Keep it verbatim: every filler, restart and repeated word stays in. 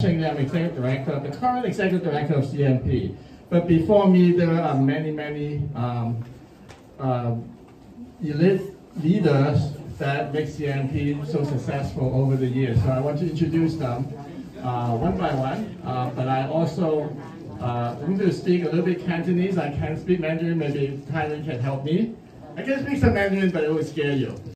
I'm executive director, the current executive director of C M P. But before me, there are many, many um, uh, elite leaders that make C M P so successful over the years. So I want to introduce them uh, one by one. Uh, but I also uh, I'm going to speak a little bit Cantonese. I can't speak Mandarin. Maybe Tyler can help me. I can speak some Mandarin, but it will scare you.